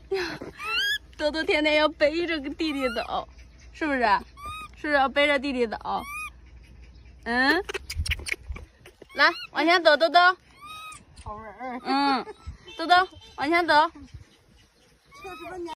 豆豆天天要背着个弟弟走，是不是？是不是要背着弟弟走？嗯，来，往前走，豆豆。 好人儿。 嗯，豆豆往前走。